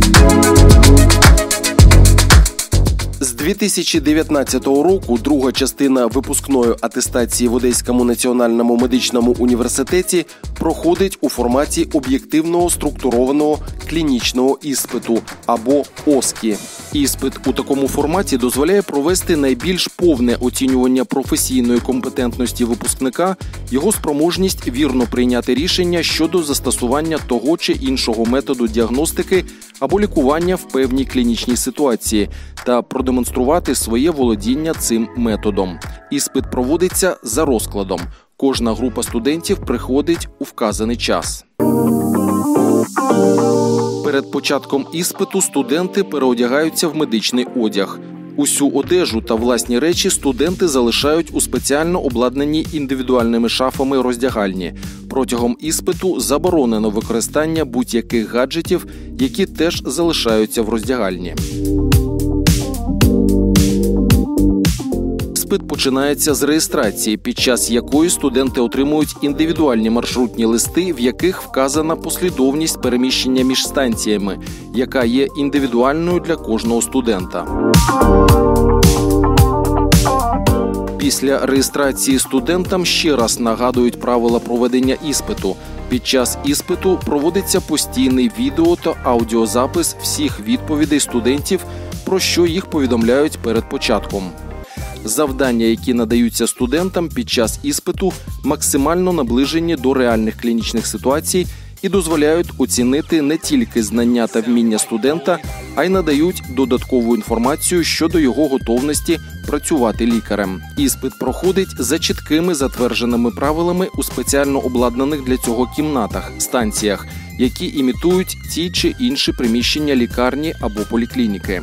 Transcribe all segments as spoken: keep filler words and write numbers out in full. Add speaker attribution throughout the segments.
Speaker 1: З дві тисячі дев'ятнадцятого року друга частина випускної атестації в Одеському національному медичному університеті проходить у форматі об'єктивного структурованого клінічного іспиту або ОСКІ. Іспит у такому форматі дозволяє провести найбільш повне оцінювання професійної компетентності випускника, його спроможність вірно прийняти рішення щодо застосування того чи іншого методу діагностики або лікування в певній клінічній ситуації та продемонструвати своє володіння цим методом. Іспит проводиться за розкладом. Кожна група студентів приходить у вказаний час. Перед початком іспиту студенти переодягаються в медичний одяг. Усю одежу та власні речі студенти залишають у спеціально обладнаній індивідуальними шафами роздягальні. Протягом іспиту заборонено використання будь-яких гаджетів, які теж залишаються в роздягальні. Іспит починається з реєстрації, під час якої студенти отримують індивідуальні маршрутні листи, в яких вказана послідовність переміщення між станціями, яка є індивідуальною для кожного студента. Після реєстрації студентам ще раз нагадують правила проведення іспиту. Під час іспиту проводиться постійний відео та аудіозапис всіх відповідей студентів, про що їх повідомляють перед початком. Завдання, які надаються студентам під час іспиту, максимально наближені до реальних клінічних ситуацій і дозволяють оцінити не тільки знання та вміння студента, а й надають додаткову інформацію щодо його готовності працювати лікарем. Іспит проходить за чіткими затвердженими правилами у спеціально обладнаних для цього кімнатах, станціях, які імітують ті чи інші приміщення лікарні або поліклініки.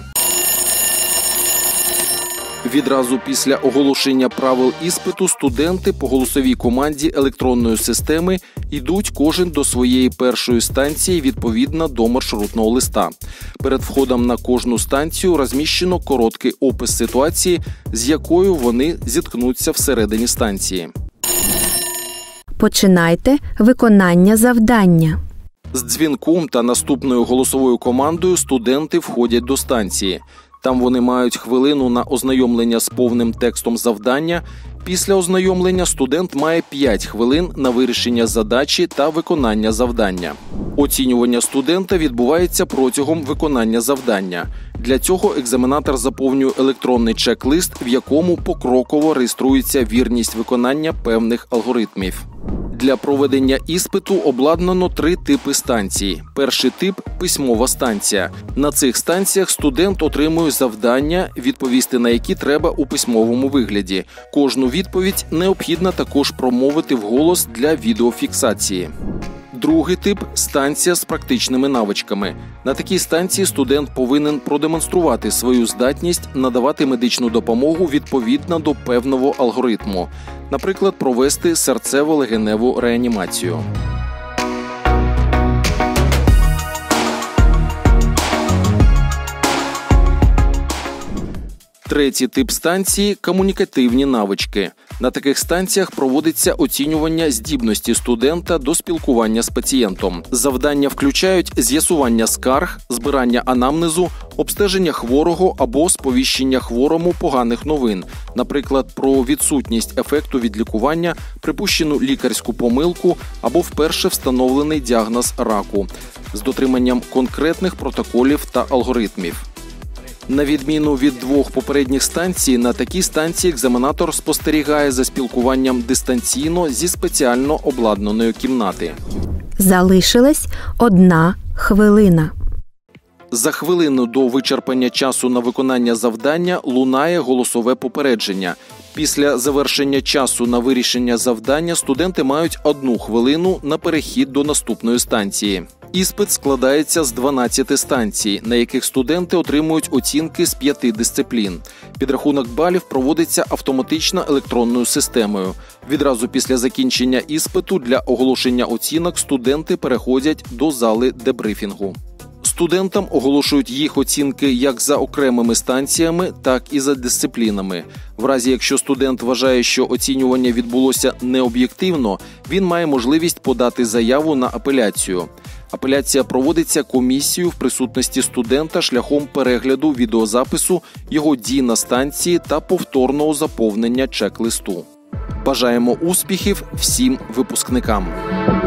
Speaker 1: Відразу після оголошення правил іспиту студенти по голосовій команді електронної системи йдуть кожен до своєї першої станції відповідно до маршрутного листа. Перед входом на кожну станцію розміщено короткий опис ситуації, з якою вони зіткнуться всередині станції.
Speaker 2: Починайте виконання завдання.
Speaker 1: З дзвінком та наступною голосовою командою студенти входять до станції. Там вони мають хвилину на ознайомлення з повним текстом завдання. Після ознайомлення студент має п'ять хвилин на вирішення задачі та виконання завдання. Оцінювання студента відбувається протягом виконання завдання. Для цього екзаменатор заповнює електронний чек-лист, в якому покроково реєструється вірність виконання певних алгоритмів. Для проведення іспиту обладнано три типи станцій. Перший тип – письмова станція. На цих станціях студент отримує завдання, відповісти на які треба у письмовому вигляді. Кожну відповідь необхідно також промовити вголос для відеофіксації. Другий тип – станція з практичними навичками. На такій станції студент повинен продемонструвати свою здатність надавати медичну допомогу відповідно до певного алгоритму. Наприклад, провести серцево-легеневу реанімацію. Третій тип станції – комунікативні навички. На таких станціях проводиться оцінювання здібності студента до спілкування з пацієнтом. Завдання включають з'ясування скарг, збирання анамнезу, обстеження хворого або сповіщення хворому поганих новин, наприклад, про відсутність ефекту від лікування, припущену лікарську помилку або вперше встановлений діагноз раку, з дотриманням конкретних протоколів та алгоритмів. На відміну від двох попередніх станцій, на такій станції екзаменатор спостерігає за спілкуванням дистанційно зі спеціально обладнаної кімнати.
Speaker 2: Залишилась одна хвилина.
Speaker 1: За хвилину до вичерпання часу на виконання завдання лунає голосове попередження. Після завершення часу на вирішення завдання студенти мають одну хвилину на перехід до наступної станції. Іспит складається з дванадцяти станцій, на яких студенти отримують оцінки з п'яти дисциплін. Підрахунок балів проводиться автоматично електронною системою. Відразу після закінчення іспиту для оголошення оцінок студенти переходять до зали дебрифінгу. Студентам оголошують їх оцінки як за окремими станціями, так і за дисциплінами. В разі, якщо студент вважає, що оцінювання відбулося необ'єктивно, він має можливість подати заяву на апеляцію. Апеляція проводиться комісією в присутності студента шляхом перегляду відеозапису його дій на станції та повторного заповнення чек-листу. Бажаємо успіхів всім випускникам!